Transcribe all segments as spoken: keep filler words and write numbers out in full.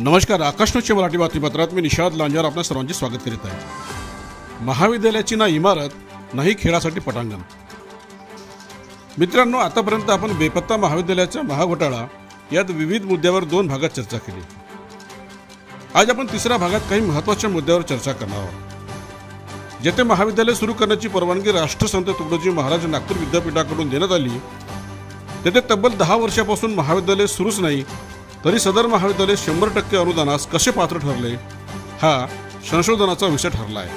नमस्कार, आकाशवाणी मराठी बातमीपत्रात मी निशाद लांजार आपल्या सर्वांचे स्वागत करीत आहे। महाविद्यालयाची ना इमारत नाही खेळासाठी पटांगण। मित्रांनो, आतापर्यंत आपण बेपत्ता महाविद्यालयाचा महाघोटाळा यात विविध मुद्द्यावर दोन भागात चर्चा केली। आज आपण तिसऱ्या भागात काही महत्त्वाच्या मुद्द्यावर चर्चा करणार आहोत। जेथे महाविद्यालय सुरू करण्याची परवानगी राष्ट्रसंत तुकडोजी महाराज नागपूर विद्यापीठाकडून देण्यात आली, तेथे तब्बल दहा वर्षापासून महाविद्यालय सुरूच नाही, तरी सदर महाविद्यालय शंभर टक्के अनुदानास कसे पात्र ठरले हा संशोधनाचा विषय ठरला आहे।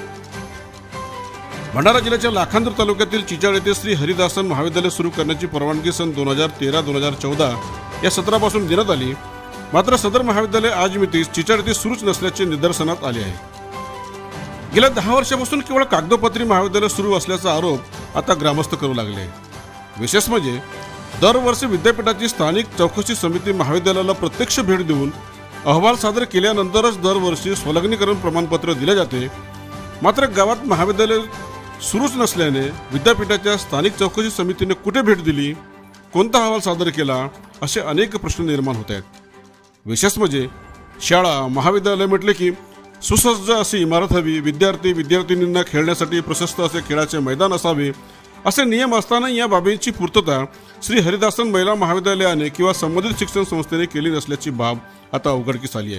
भंडारा जिल्ह्याच्या लाखांदूर तालुक्यातील चिचाळ येथे श्री हरिदासन महाविद्यालय सुरू करण्याची परवानगी सन दोन हजार तेरा दोन हजार चौदा या सत्रापासून देण्यात आली। मात्र सदर महाविद्यालय आज मितीस चिचाळ येथे सुरूच नसल्याचे निदर्शनात आले आहे। गेल्या दहा वर्षापासून केवळ कागदोपत्री महाविद्यालय सुरू असल्याचा आरोप आता ग्रामस्थ करू लागले। विशेष म्हणजे दरवर्षी विद्यापीठाची स्थानिक चौकशी समिती महाविद्यालयाला प्रत्यक्ष भेट देऊन अहवाल सादर केल्यानंतरच दरवर्षी स्वलग्नीकरण प्रमाणपत्र दिले जाते। मात्र गावात महाविद्यालय सुरूच नसल्याने विद्यापीठाच्या स्थानिक चौकशी समितीने कुठे भेट दिली, कोणता अहवाल सादर केला, असे अनेक प्रश्न निर्माण होत आहेत। विशेष म्हणजे शाळा महाविद्यालय म्हटले की सुसज्ज अशी इमारत हवी, विद्यार्थी विद्यार्थिनींना खेळण्यासाठी प्रशस्त असे खेळाचे मैदान असावे, असे नियम असताना या बाबींची पूर्तता श्री हरिदासन महिला महाविद्यालयाने किंवा संबंधित शिक्षण संस्थेने केली नसल्याची बाब आता उघडकीस आली आहे।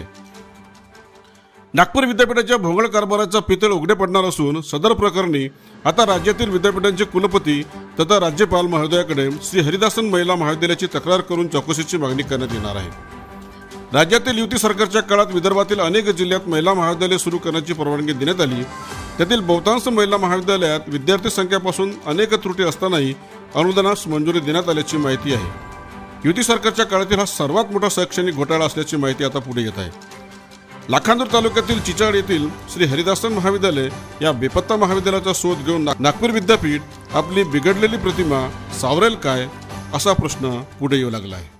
नागपूर विद्यापीठाच्या भोंगळ कारभाराचा पितळ उघडे पडणार असून सदर प्रकरणी आता राज्यातील विद्यापीठांचे कुलपती तथा राज्यपाल महोदयाकडे श्री हरिदासन महिला महाविद्यालयाची तक्रार करून चौकशीची मागणी करण्यात येणार आहे। राज्यातील युती सरकारच्या काळात विदर्भातील अनेक जिल्ह्यात महिला महाविद्यालय सुरू करण्याची परवानगी देण्यात आली। त्यातील बहुतांश महिला महाविद्यालयात विद्यार्थी संख्येपासून अनेक त्रुटी असतानाही अनुदानास मंजुरी देण्यात आल्याची माहिती आहे। युती सरकारच्या काळातील हा सर्वात मोठा शैक्षणिक घोटाळा असल्याची माहिती आता पुढे येत आहे। लाखांदूर तालुक्यातील चिचाळ येथील श्री हरिदासन महाविद्यालय या बेपत्ता महाविद्यालयाचा शोध घेऊन नागपूर विद्यापीठ आपली बिघडलेली प्रतिमा सावरेल काय, असा प्रश्न पुढे येऊ लागला आहे।